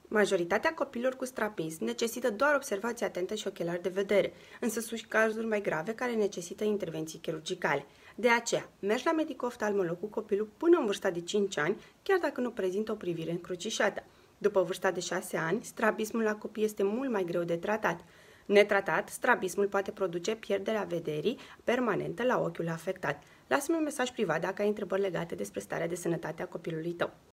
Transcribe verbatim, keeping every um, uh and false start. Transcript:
Majoritatea copiilor cu strabism necesită doar observație atentă și ochelari de vedere, însă sunt și cazuri mai grave care necesită intervenții chirurgicale. De aceea, mergi la medico-oftalmolog cu copilul până în vârsta de cinci ani, chiar dacă nu prezintă o privire încrucișată. După vârsta de șase ani, strabismul la copii este mult mai greu de tratat. Netratat, strabismul poate produce pierderea vederii permanentă la ochiul afectat. Lasă-mi un mesaj privat dacă ai întrebări legate despre starea de sănătate a copilului tău.